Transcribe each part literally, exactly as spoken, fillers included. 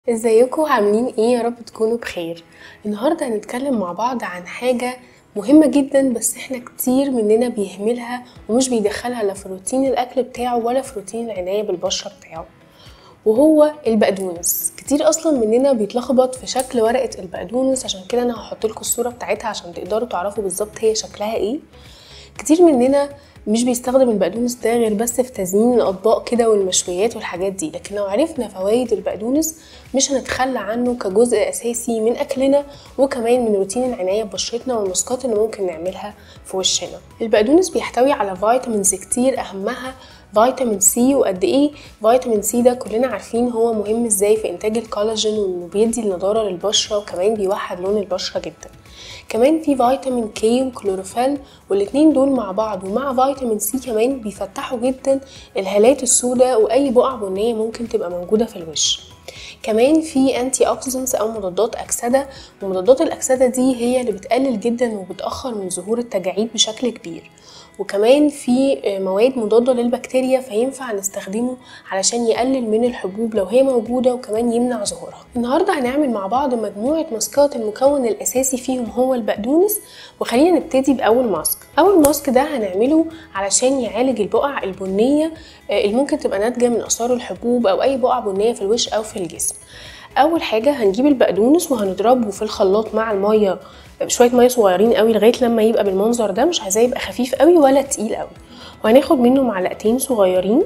ازيكم عاملين ايه؟ يا رب تكونوا بخير. النهارده هنتكلم مع بعض عن حاجه مهمه جدا، بس احنا كتير مننا بيهملها ومش بيدخلها لا في روتين الاكل بتاعه ولا في روتين العنايه بالبشره بتاعه، وهو البقدونس. كتير اصلا مننا بيتلخبط في شكل ورقه البقدونس، عشان كده انا هحط لكم الصوره بتاعتها عشان تقدروا تعرفوا بالظبط هي شكلها ايه. كتير مننا مش بيستخدم البقدونس ده غير بس في تزيين الاطباق كده والمشويات والحاجات دي، لكن لو عرفنا فوائد البقدونس مش هنتخلى عنه كجزء اساسي من اكلنا وكمان من روتين العنايه ببشرتنا والماسكات اللي ممكن نعملها في وشنا. البقدونس بيحتوي على فيتامينز كتير، اهمها فيتامين سي. وقد ايه فيتامين سي ده كلنا عارفين هو مهم ازاي في انتاج الكولاجين، وانه بيدي النضاره للبشره وكمان بيوحد لون البشره جدا. كمان في فيتامين كي وكلوروفيل، والاتنين دول مع بعض ومع فيتامين سي كمان بيفتحوا جدا الهالات السوداء واي بقع بنيه ممكن تبقى موجوده في الوش. كمان في انتي اوكسيدنتس او مضادات اكسده، ومضادات الاكسده دي هي اللي بتقلل جدا وبتاخر من ظهور التجاعيد بشكل كبير. وكمان في مواد مضاده للبكتيريا، فينفع نستخدمه علشان يقلل من الحبوب لو هي موجوده وكمان يمنع ظهورها. النهارده هنعمل مع بعض مجموعه ماسكات المكون الاساسي فيهم هو البقدونس، وخلينا نبتدي باول ماسك. اول ماسك ده هنعمله علشان يعالج البقع البنيه اللي ممكن تبقى ناتجه من اثار الحبوب او اي بقع بنيه في الوش او في الجسم. اول حاجه هنجيب البقدونس وهنضربه في الخلاط مع الميه، شويه ميه صغيرين قوي لغايه لما يبقى بالمنظر ده، مش عايزاه يبقى خفيف قوي ولا تقيل قوي. وهناخد منه معلقتين صغيرين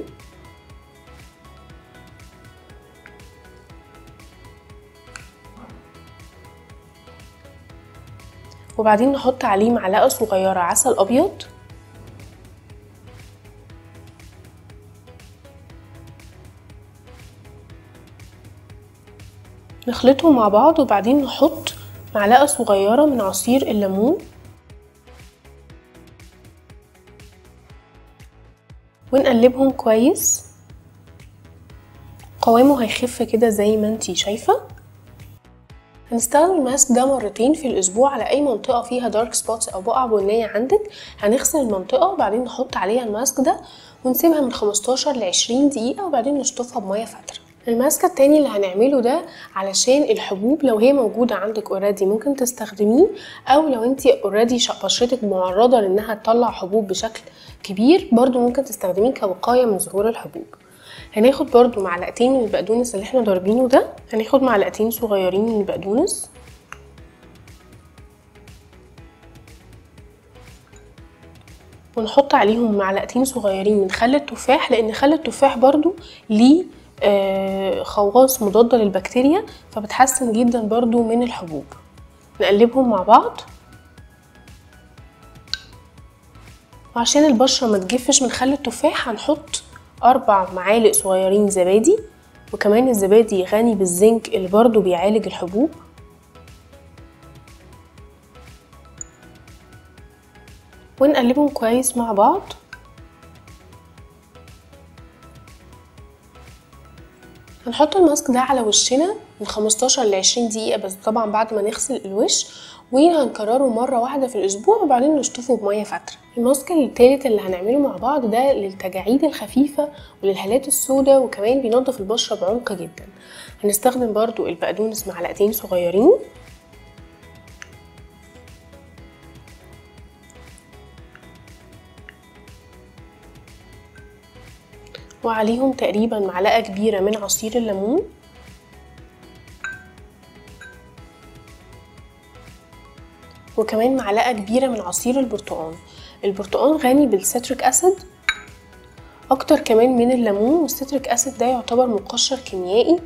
وبعدين نحط عليه معلقه صغيره عسل ابيض، نخلطهم مع بعض وبعدين نحط معلقه صغيره من عصير الليمون ونقلبهم كويس. قوامه هيخف كده زي ما انتي شايفه. هنستخدم الماسك ده مرتين في الاسبوع على اي منطقه فيها دارك سبوتس او بقع بنيه عندك. هنغسل المنطقه وبعدين نحط عليها الماسك ده ونسيبها من خمستاشر ل عشرين دقيقه وبعدين نشطفها بميه فاتره. الماسك التاني اللي هنعمله ده علشان الحبوب، لو هي موجوده عندك اوريدي ممكن تستخدميه، او لو انتي اوريدي بشرتك معرضه لانها تطلع حبوب بشكل كبير برضو ممكن تستخدميه كوقايه من ظهور الحبوب. هناخد برضو معلقتين من البقدونس اللي احنا ضاربينه ده، هناخد معلقتين صغيرين من البقدونس ونحط عليهم معلقتين صغيرين من خل التفاح، لان خل التفاح برضو ليه آه خواص مضادة للبكتيريا فبتحسن جدا برضو من الحبوب. نقلبهم مع بعض، وعشان البشرة ما تجفش من خل التفاح هنحط اربع معالق صغيرين زبادي، وكمان الزبادي غني بالزنك اللي برضو بيعالج الحبوب. ونقلبهم كويس مع بعض. هنحط الماسك ده على وشنا من خمستاشر ل عشرين دقيقة، بس طبعا بعد ما نغسل الوش، وهنكرره مرة واحدة في الأسبوع وبعدين نشطفه بمية فاترة. الماسك التالت اللي هنعمله مع بعض ده للتجاعيد الخفيفة وللهالات السوداء، وكمان بينظف البشرة بعمق جدا. هنستخدم برضو البقدونس معلقتين صغيرين وعليهم تقريبا معلقة كبيرة من عصير الليمون، وكمان معلقة كبيرة من عصير البرتقال. البرتقال غني بالستريك اسيد اكتر كمان من الليمون، والستريك اسيد ده يعتبر مقشر كيميائي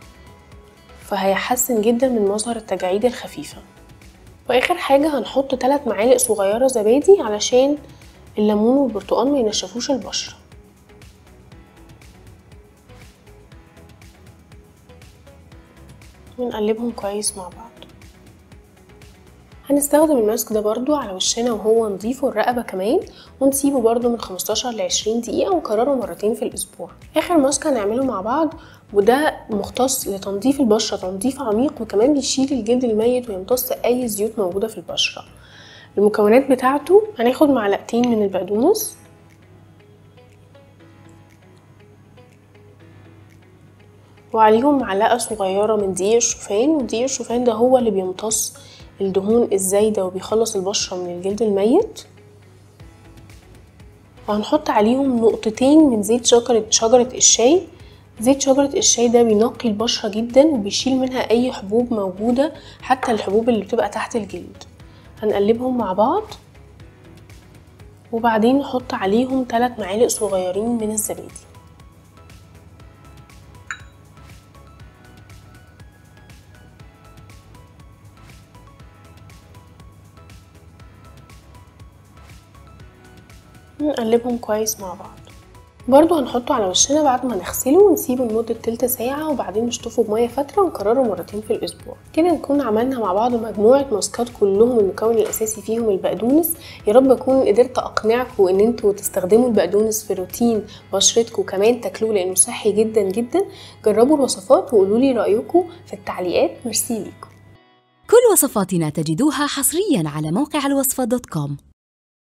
فهيحسن جدا من مظهر التجاعيد الخفيفة. واخر حاجة هنحط ثلاث معالق صغيرة زبادي علشان الليمون والبرتقال ما ينشفوش البشرة. ونقلبهم كويس مع بعض. هنستخدم الماسك ده برضو على وشنا وهو نضيف والرقبة كمان، ونسيبه برضو من خمستاشر ل عشرين دقيقة ونكرره مرتين في الأسبوع. آخر ماسك هنعمله مع بعض وده مختص لتنظيف البشرة تنظيف عميق، وكمان بيشيل الجلد الميت ويمتص أي زيوت موجودة في البشرة. المكونات بتاعته هناخد معلقتين من البقدونس وعليهم معلقة صغيرة من دقيق الشوفان، ودقيق الشوفان ده هو اللي بيمتص الدهون الزايدة وبيخلص البشرة من الجلد الميت. وهنحط عليهم نقطتين من زيت شجرة شجرة الشاي. زيت شجرة الشاي ده بينقي البشرة جدا وبيشيل منها اي حبوب موجودة، حتى الحبوب اللي بتبقى تحت الجلد. هنقلبهم مع بعض، وبعدين نحط عليهم ثلاث معالق صغيرين من الزبادي. نقلبهم كويس مع بعض. برضو هنحطه على وشنا بعد ما نغسله ونسيبه لمدة تلت ساعة، وبعدين نشطفه بمية فترة ونكرره مرتين في الأسبوع. كده نكون عملنا مع بعض مجموعة ماسكات كلهم المكون الأساسي فيهم البقدونس. يا رب أكون قدرت أقنعكم إن انتوا تستخدموا البقدونس في روتين بشرتكم، كمان تاكلوه لأنه صحي جدا جدا. جربوا الوصفات وقولولي رأيكم في التعليقات. ميرسي ليكم. كل وصفاتنا تجدوها حصريا على موقع الوصفة دوت كوم.